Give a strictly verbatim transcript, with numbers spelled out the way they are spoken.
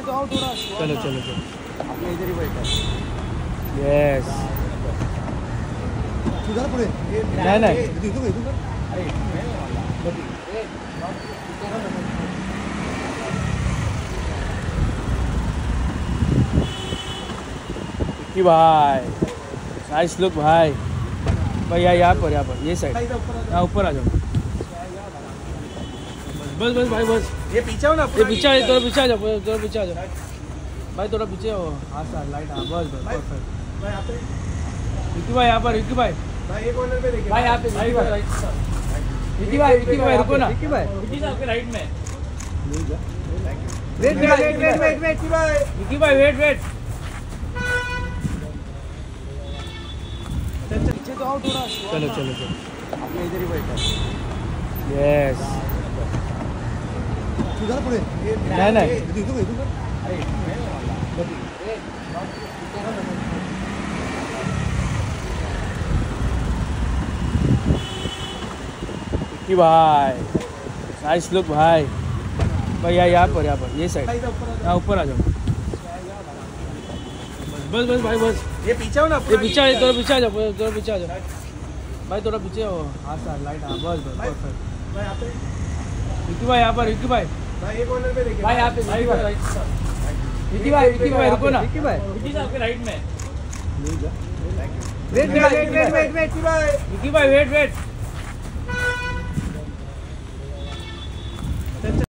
तो आओ थोड़ा। चलो चलो चलो, आपने इधर ही बैठा। यस। उधर पड़े नहीं नहीं, इधर इधर अरे कि भाई नाइस लुक भाई। भाई यार यहाँ पर, यहाँ पर ये साइड, यहाँ ऊपर आ जाओ। बस बस भाई बस, ये पीछे हो ना, ये पीछे आ, थोड़ा पीछे आ जाओ, थोड़ा पीछे आ जाओ भाई, थोड़ा पीछे हो। हाँ सर, लाइट, हाँ बस बस परफेक्ट। भाई यहाँ पे, विक्की भाई यहाँ पर, विक्की भाई भाई ये कॉर्नर पे देखिए भाई यहाँ पे, विक्की भाई, विक्की भाई, विक्की भाई रुको ना, विक्की भाई, विक्की साहब के राइट में। Wait wait wait wait wait wait भाई, विक्की भाई वेट वेट। पीछे तो आओ थोड़ा। चलो चलो चलो, आपने इधर ही बैठा। यस। उधर पड़े नहीं नहीं, इधर इधर इधर अरे विक्की भाई नाइस लुक भाई। भाई यार यहाँ पर, यहाँ पर ये साइड, यहाँ ऊपर आ जाओ। बस बस भाई बस, ये पीछे हो ना, ये पीछे आ, थोड़ा पीछे आ जाओ, थोड़ा पीछे आ जाओ भाई, थोड़ा पीछे हो। हाँ सर, लाइट, हाँ बस बस परफेक्ट। भाई यहाँ पे, विक्की भाई यहाँ पर, विक्की भाई भाई ये कॉर्नर पे देखिए भाई यहाँ पे, विक्की भाई, विक्की भाई, विक्की भाई रुको ना, विक्की भाई, विक्की साहब के राइट में। Wait wait wait wait wait भाई, विक्की भाई वेट वेट।